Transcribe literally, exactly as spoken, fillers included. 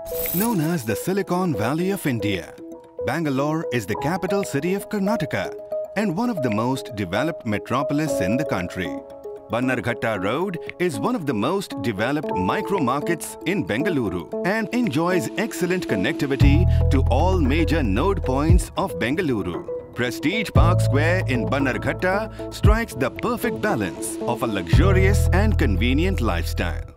Known as the Silicon Valley of India, Bangalore is the capital city of Karnataka and one of the most developed metropolis in the country. Bannerghatta Road is one of the most developed micro-markets in Bengaluru and enjoys excellent connectivity to all major node points of Bengaluru. Prestige Park Square in Bannerghatta strikes the perfect balance of a luxurious and convenient lifestyle.